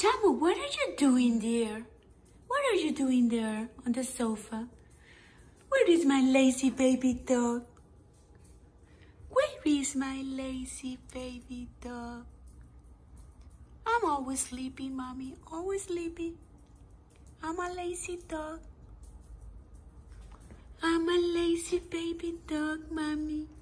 Shamu, what are you doing there? What are you doing there on the sofa? Where is my lazy baby dog? Where is my lazy baby dog? I'm always sleeping, Mommy, always sleeping. I'm a lazy dog. I'm a lazy baby dog, Mommy.